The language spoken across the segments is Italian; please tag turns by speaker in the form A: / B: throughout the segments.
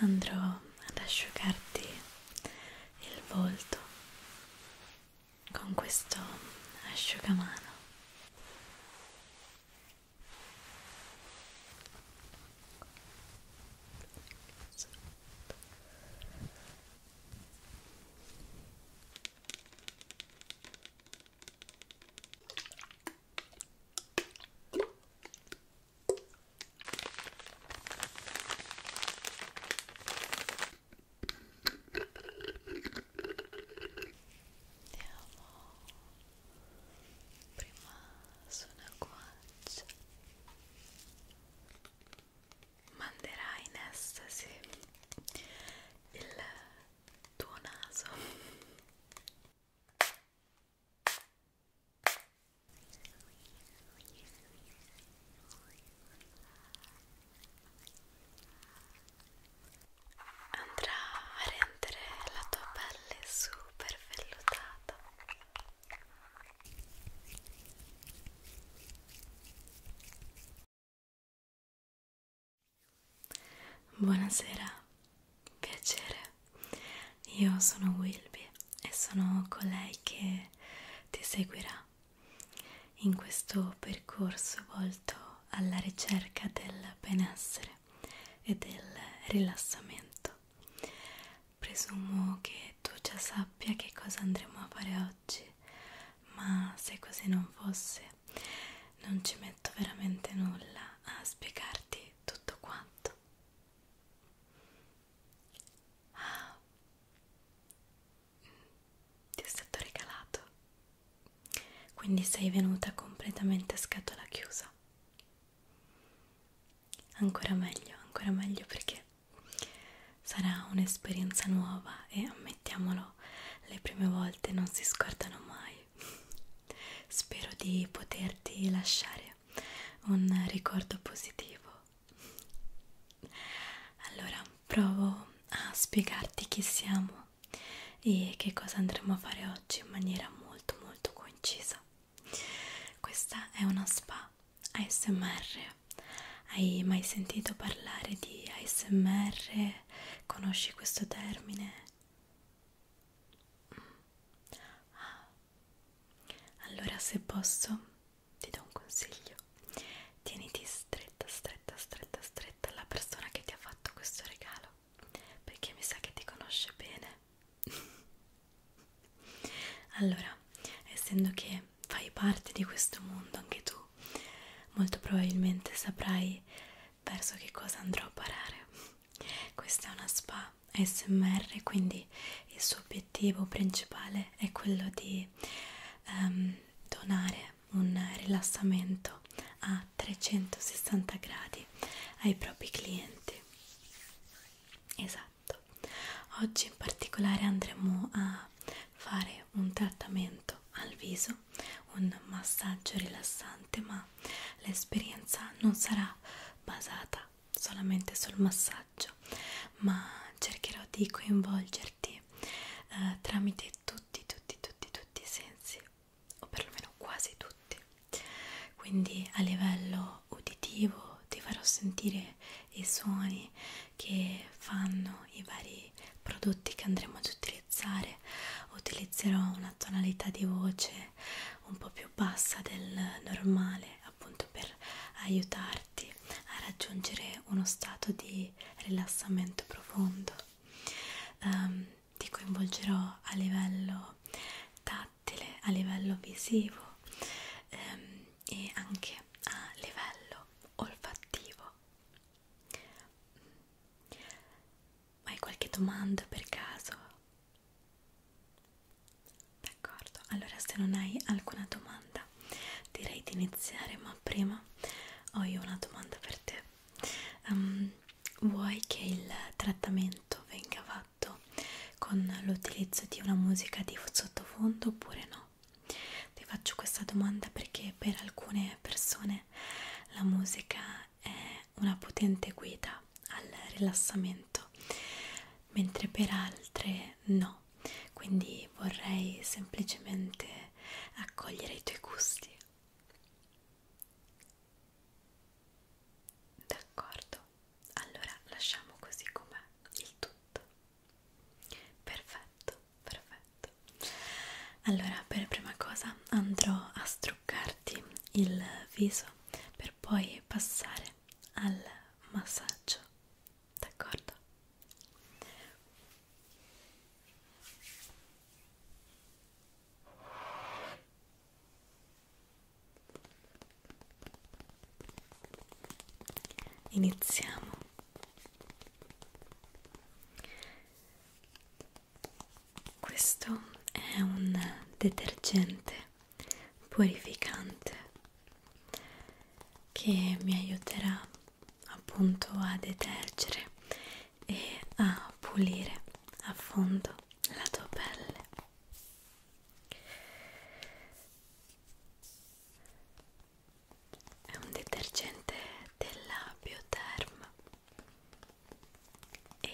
A: andrò ad asciugarti il volto con questo asciugamano. Andiamo prima su una guancia, manderà in estasi il tuo naso. Andrà a rendere la tua pelle super vellutata. Buonasera, piacere. Io sono Wilby e sono colei che ti seguirà in questo percorso volto alla ricerca del benessere e del rilassamento. Presumo che tu già sappia che cosa andremo a fare oggi, ma se così non fosse, non ci metto veramente nulla a spiegarti tutto quanto. Ah, ti è stato regalato, quindi sei venuta completamente a scatola chiusa. Ancora meglio perché sarà un'esperienza nuova e ammettiamolo, le prime volte non si scordano mai. Spero di poterti lasciare un ricordo positivo. Allora, provo a spiegarti chi siamo e che cosa andremo a fare oggi in maniera molto concisa. Questa è una spa ASMR. Hai mai sentito parlare di ASMR? Conosci questo termine? Allora, se posso, ti do un consiglio. Tieniti stretta alla persona che ti ha fatto questo regalo, perché mi sa che ti conosce bene. Allora, essendo che fai parte di questo mondo anche tu, molto probabilmente saprai verso che cosa andrò a parare. Questa è una spa ASMR, quindi il suo obiettivo principale è quello di donare un rilassamento a 360 gradi ai propri clienti. Esatto. Oggi in particolare andremo a fare un trattamento al viso, un massaggio rilassante, ma l'esperienza non sarà basata solamente sul massaggio, ma cercherò di coinvolgerti tramite tutti i sensi, o perlomeno quasi tutti. Quindi a livello uditivo ti farò sentire i suoni che fanno i vari prodotti che andremo ad utilizzare. Utilizzerò una tonalità di voce un po' più bassa del normale, appunto per aiutarti a raggiungere uno stato di rilassamento profondo. Ti coinvolgerò a livello tattile, a livello visivo, e anche a livello olfattivo. Hai qualche domanda per caso? D'accordo, allora se non hai alcuna domanda direi di iniziare, ma prima ho io una domanda per te. Vuoi che il trattamento venga fatto con l'utilizzo di una musica di sottofondo oppure no? Ti faccio questa domanda perché per alcune persone la musica è una potente guida al rilassamento, mentre per altre no. Quindi vorrei semplicemente accogliere i tuoi gusti. D'accordo, allora lasciamo così com'è Allora, per prima cosa andrò a struccarti il viso per poi passare al massaggio, d'accordo? Iniziamo. Questo è un detergente purificante che mi aiuterà appunto a detergere e a pulire a fondo la tua pelle. È un detergente della Bioterm e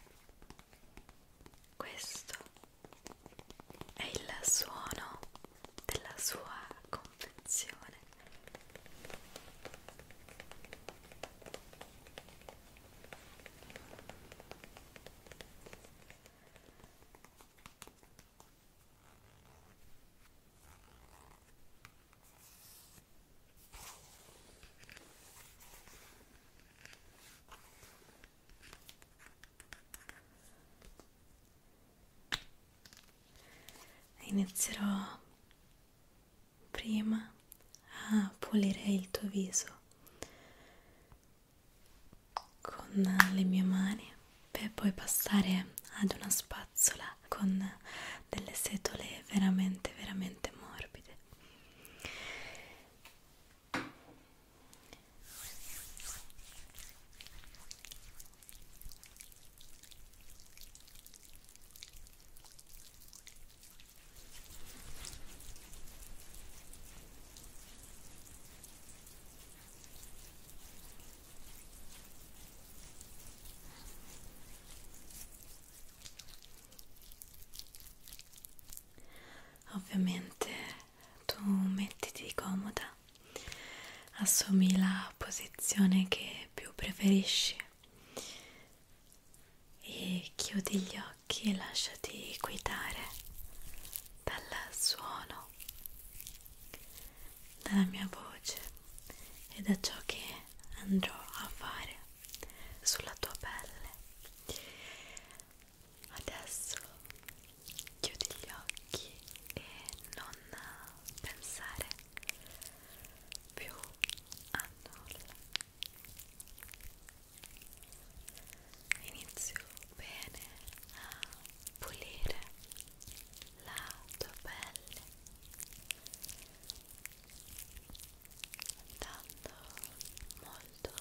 A: questo è il suono della sua confezione. Inizierò prima a pulire il tuo viso con le mie mani per poi passare ad una spazzola con delle setole veramente morbide. Ovviamente tu mettiti comoda, assumi la posizione che più preferisci e chiudi gli occhi e lasciati guidare dal suono, dalla mia voce e da ciò che andrò a fare sulla tua pelle. Adesso chiudi gli occhi e non pensare più a nulla. Inizio bene a pulire la tua pelle, andando molto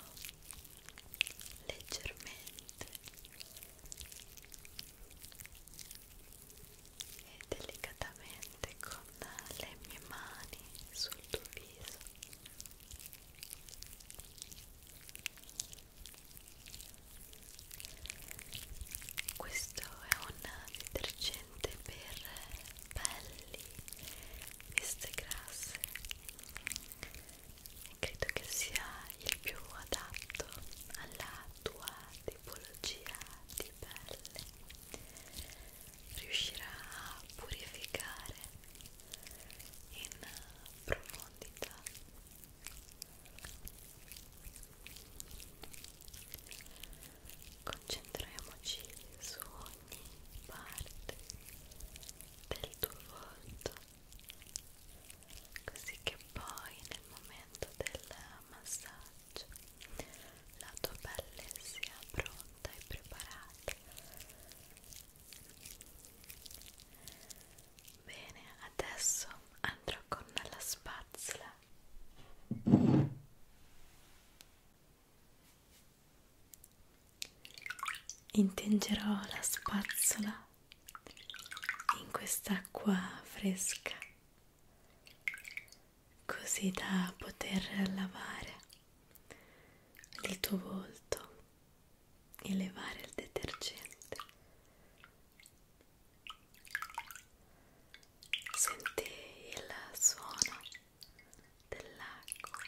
A: leggermente e delicatamente con le mie mani sul tuo viso. Questo è un detergente per pelli viste grasse e credo che sia il più adatto alla tua tipologia di pelle. Riuscirà a purificare in profondità. Concentriamoci su ogni parte del tuo volto, così che poi nel momento del massaggio la tua pelle sia pronta e preparata. Bene, adesso andrò con la spazzola. Intingerò la spazzola in quest'acqua fresca, così da poter lavare il tuo volto e levare il detergente. Senti il suono dell'acqua.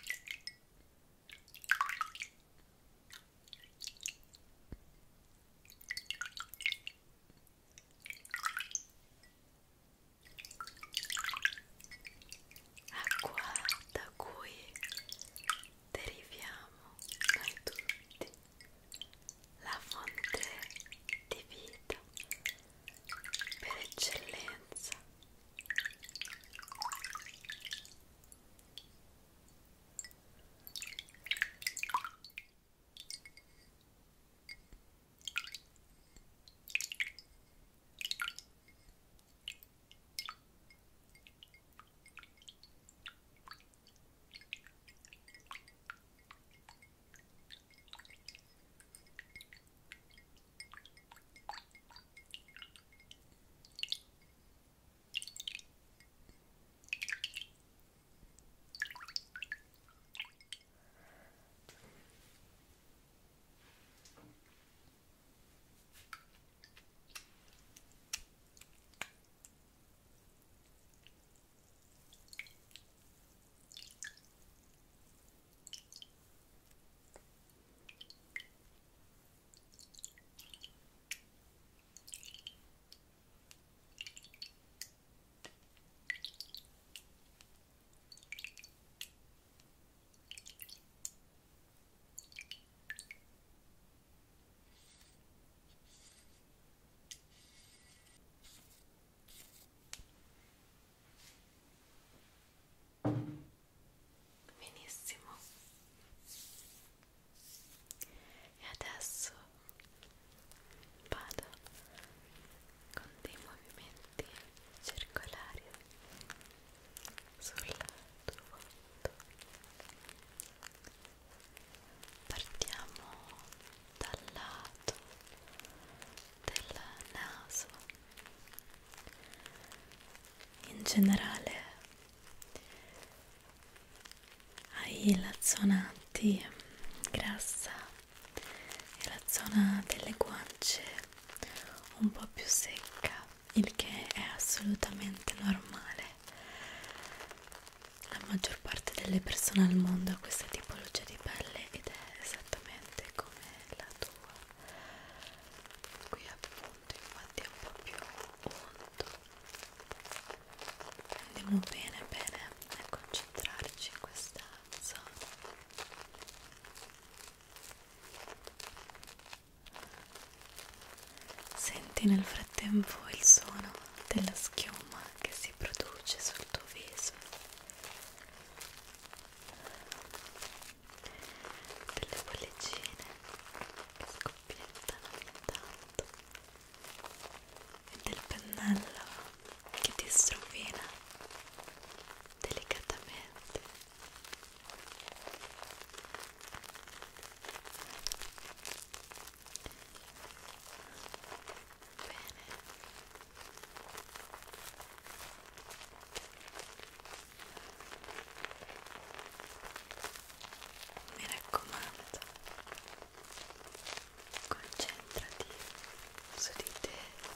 A: generale hai la zona di grassa e la zona delle guance un po' più secca, il che è assolutamente normale. La maggior parte delle persone al mondo ha questa tipologia di pelle ed è esattamente come la tua. Qui appunto infatti è un po' più unto. Andiamo bene bene a concentrarci in questa zona. Senti nel frattempo il suono della schiuma che si produce sul tuo viso, delle bollicine che scoppiettano ogni tanto e del pennello che ti strovina delicatamente. Bene. Mi raccomando, concentrati su di te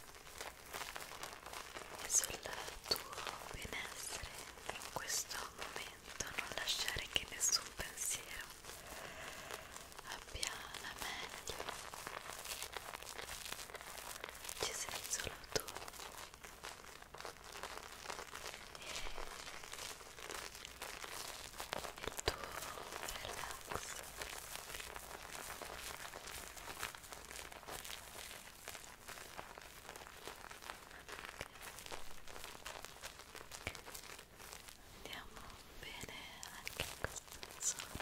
A: e sul tuo benessere in questo momento, non lasciare che nessun pensiero abbia la meglio. Ci sei solo tu e il tuo relax. Andiamo bene anche in questa zona.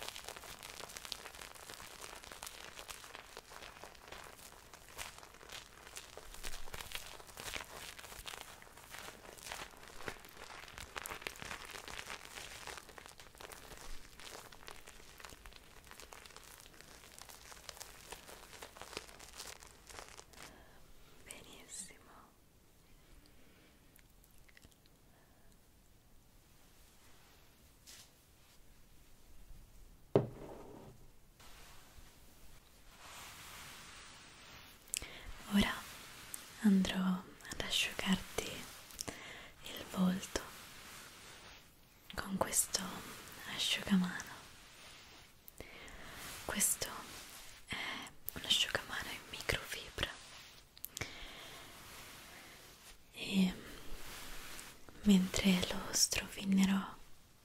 A: Benissimo. Ora andrò ad asciugarti il volto con questo asciugamano. Questo è un asciugamano in microfibra e mentre lo strofinerò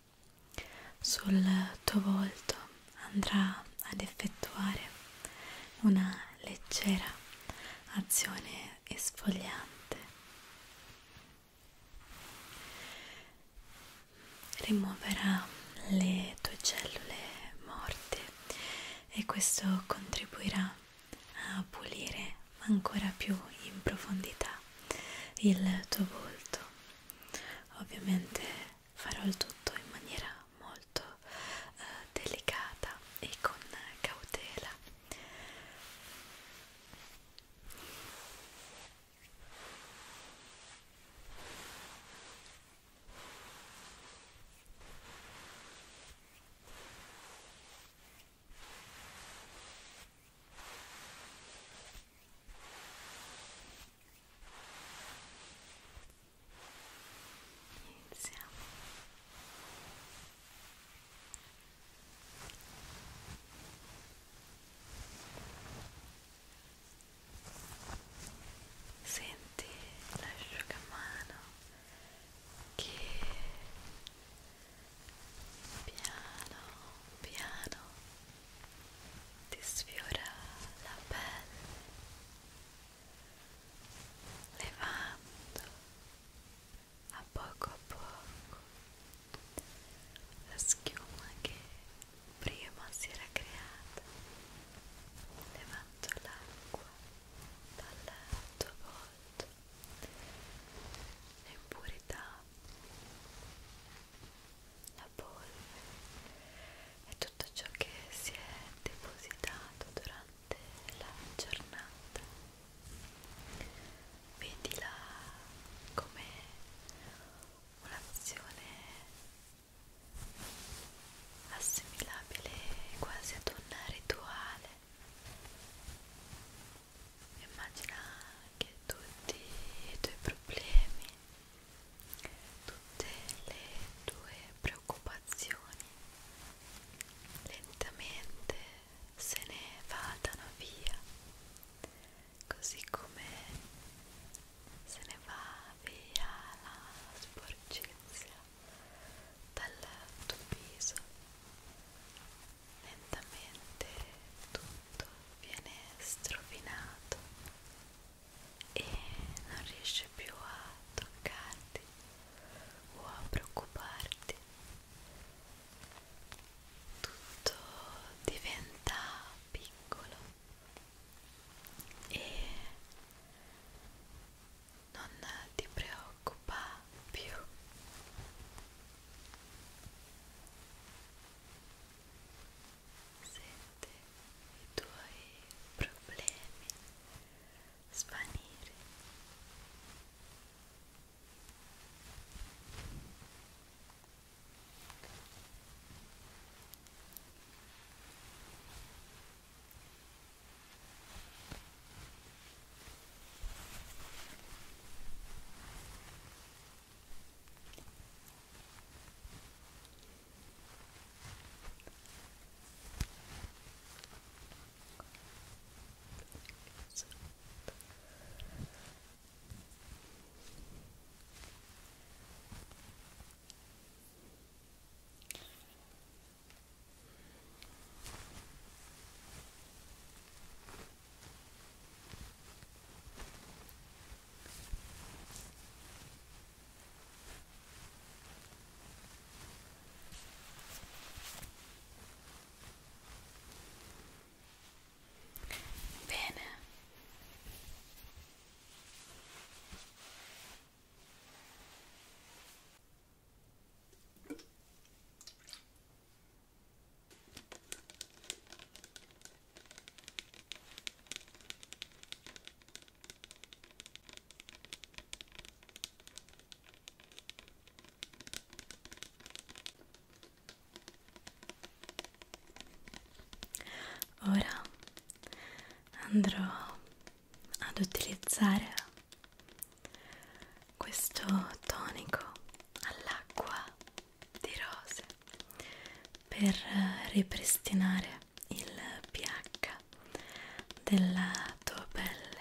A: sul tuo volto andrà ad effettuare una leggera azione esfoliante. Rimuoverà le tue cellule morte e questo contribuirà a pulire ancora più in profondità il tuo volto. Ovviamente farò il tutto in maniera molto delicata e con cautela. Iniziamo. andrò ad utilizzare questo tonico all'acqua di rose per ripristinare il pH della tua pelle.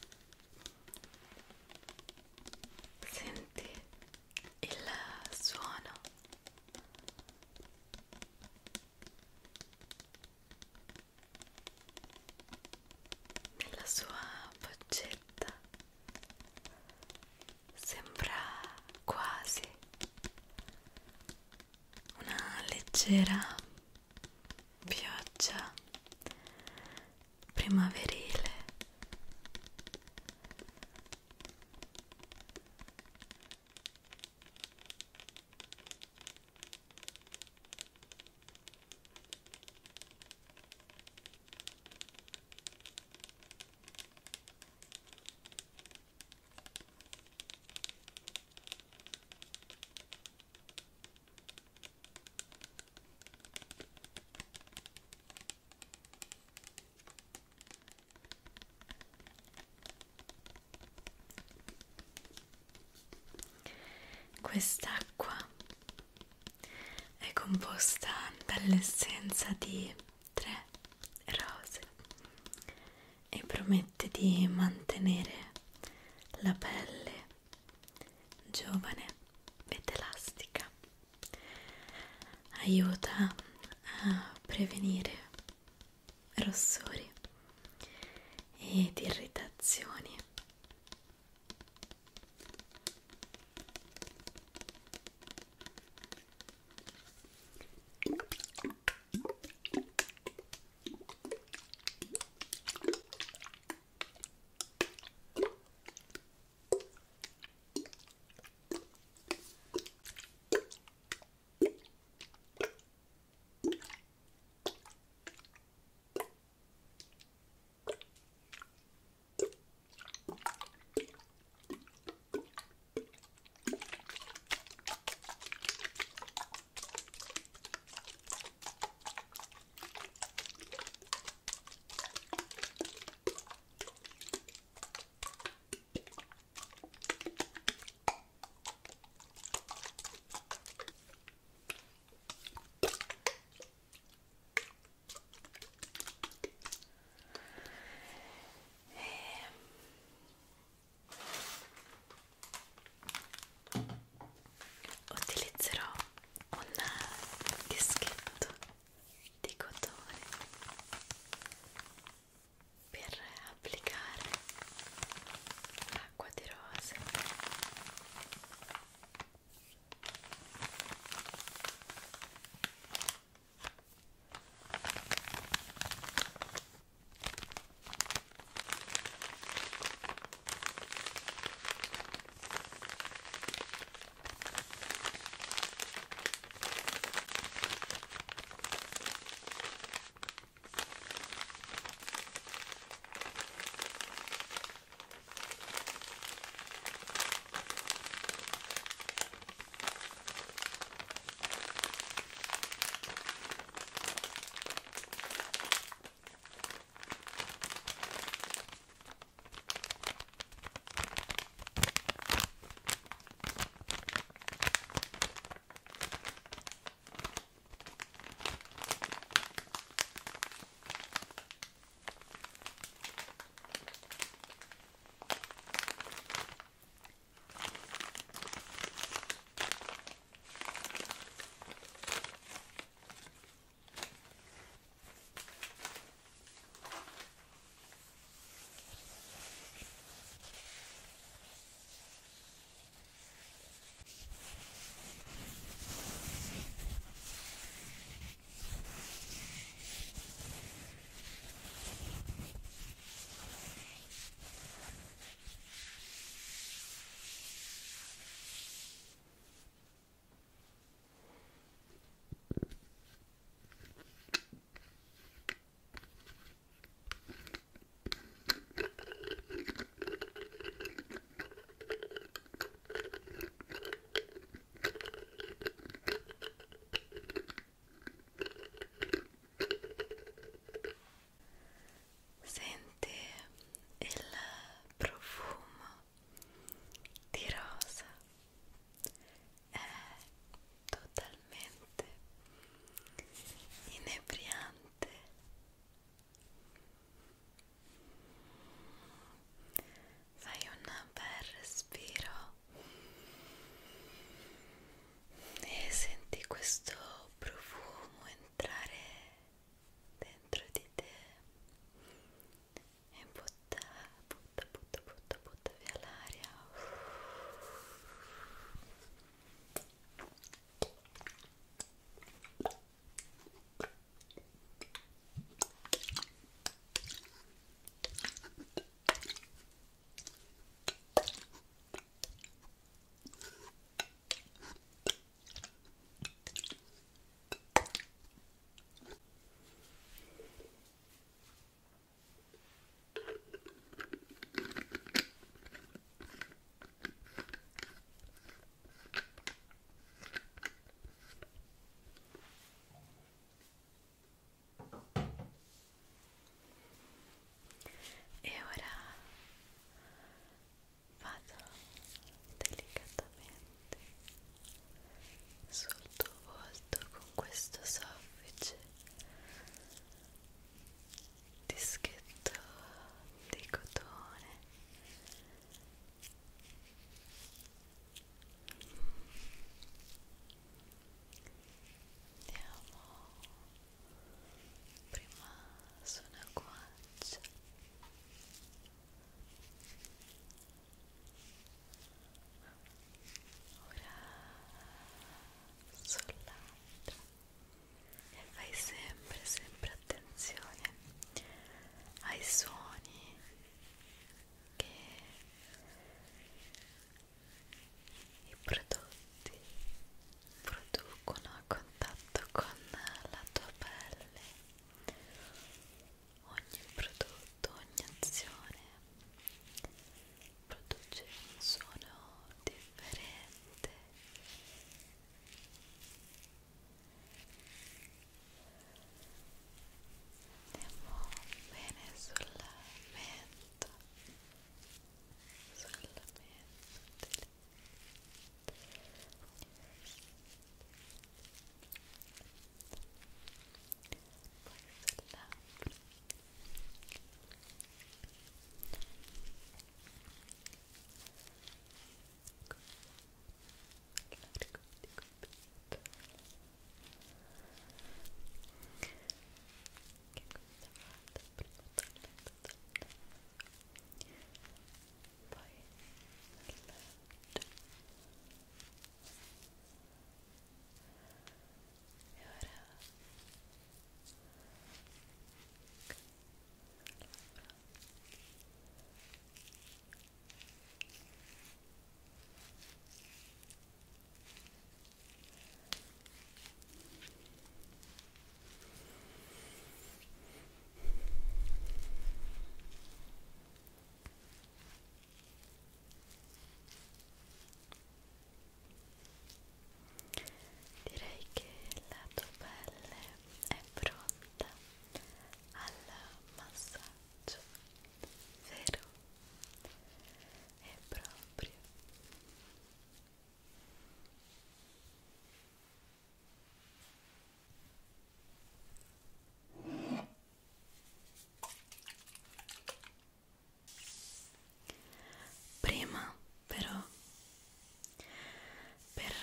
A: Senti il suono della sua boccetta, sembra quasi una leggera pioggia primaverile. Quest'acqua è composta dall'essenza di 3 rose e promette di mantenere la pelle giovane ed elastica. Aiuta a prevenire rossori ed irritazioni.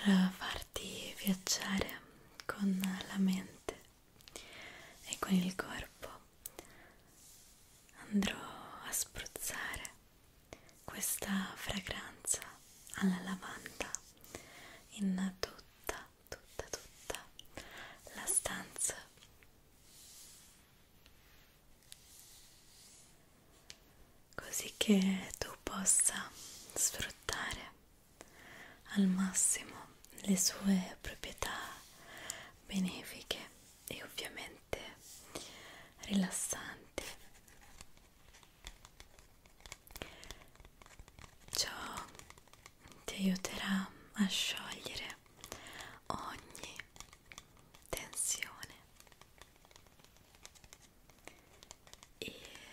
A: farti viaggiare con la mente e con il corpo, andrò a spruzzare questa fragranza alla lavanda in tutta la stanza, così che tu possa sfruttare al massimo le sue proprietà benefiche e ovviamente rilassanti. Ciò ti aiuterà a sciogliere ogni tensione e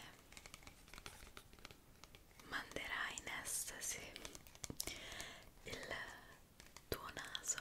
A: manderà in estasi il tuo naso.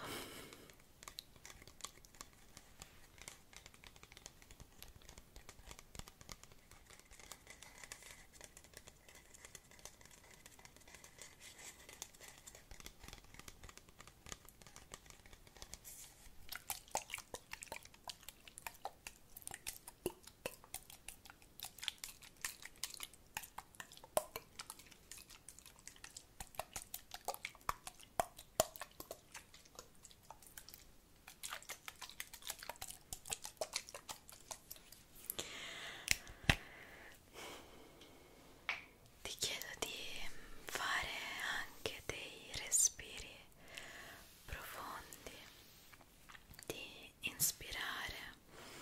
A: Ti chiedo di fare anche dei respiri profondi, di inspirare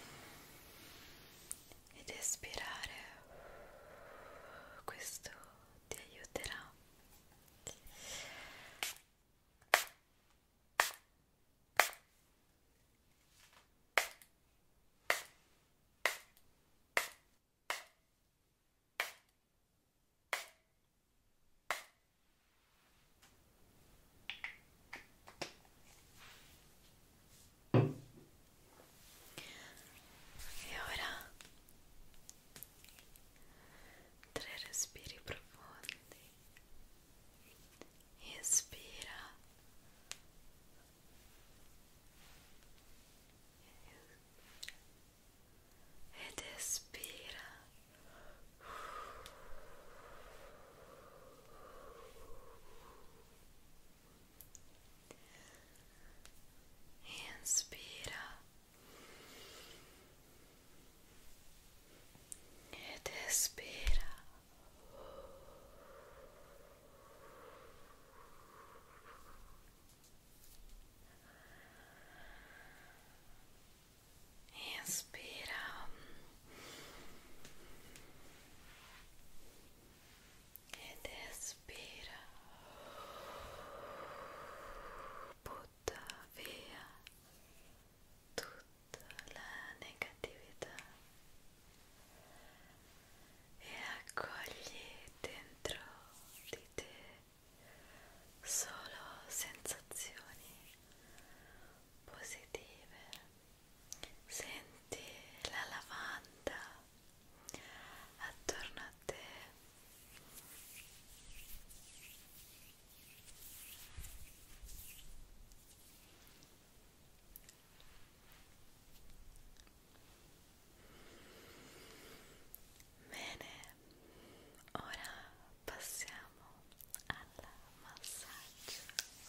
A: ed espirare. Questo ti aiuterà. E ora 3 respiri profondi. Inspira ed espira. Inspira ed espira. Inspira ed espira. Butta via tutta la negatività e accogli dentro di te solo sensazioni positive. Senti la lavanda attorno a te. Bene, ora passiamo al massaggio.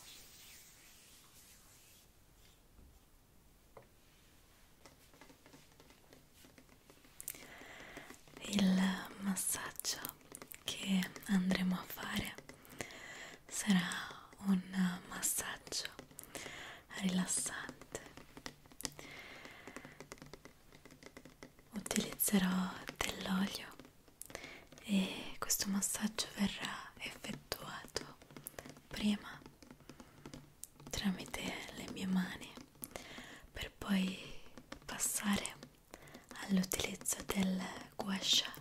A: Il massaggio che andremo a fare sarà un massaggio rilassante. Utilizzerò dell'olio e questo massaggio verrà effettuato prima tramite le mie mani per poi passare all'utilizzo del gua sha.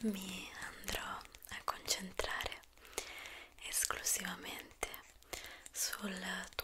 A: mi andrò a concentrare esclusivamente sul